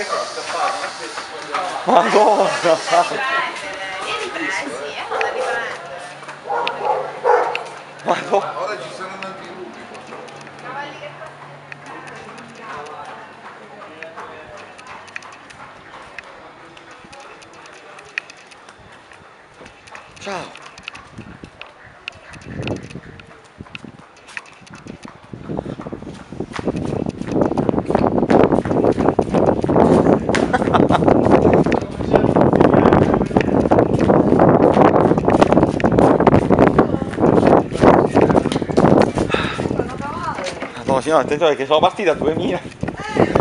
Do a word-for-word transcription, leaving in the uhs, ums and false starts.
Madonna! Vieni prendi, eh, non devi prendere. Madonna! Ora ci saranno anche i gruppi. Ciao! Madonna, signora, attento perché sono partita a duemila.